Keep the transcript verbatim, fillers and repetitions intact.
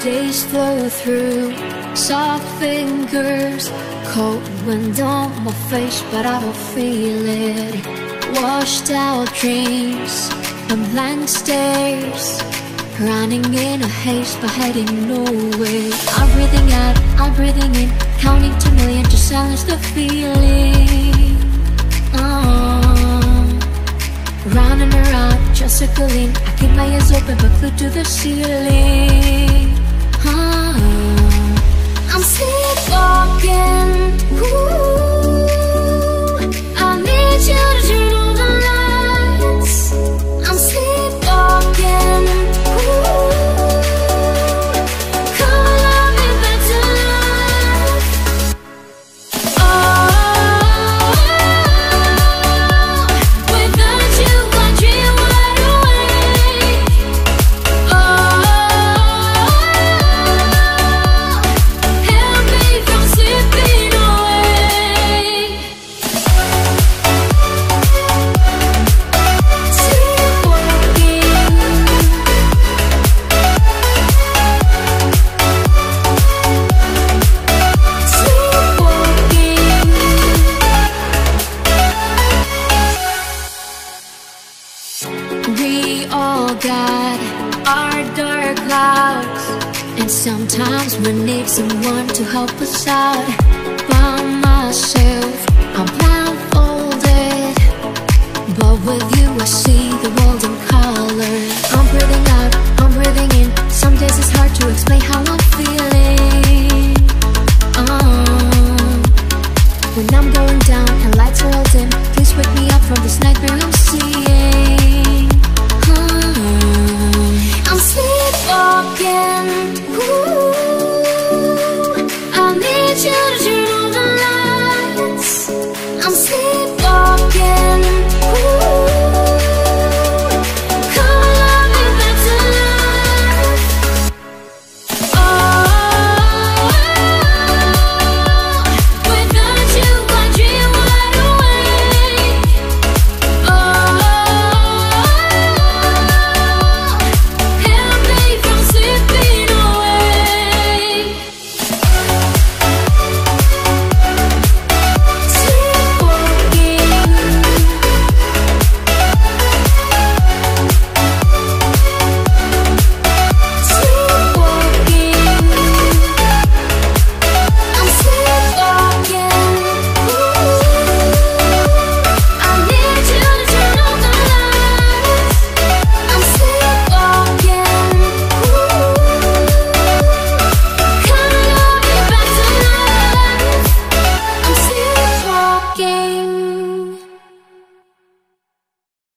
days flow through. Soft fingers, cold wind on my face, but I don't feel it. Washed out dreams and blank stares, running in a haze but heading nowhere. I'm breathing out, I'm breathing in, counting to million to silence the feeling. Oh, running around, just circling. I keep my eyes open but glued to the ceiling. Oh, I'm sleepwalking. Ooh, I need you to turn on the lights. I'm sleepwalking. We all got our dark clouds, and sometimes we need someone to help us out. By myself, I'm blindfolded, but with you I see the world in color. I'm breathing out, I'm breathing in. Some days it's hard to explain how I'm feeling. Oh, when I'm going down and lights are all dim, please wake me up from this nightmare I'm seeing. I'm sleepwalking.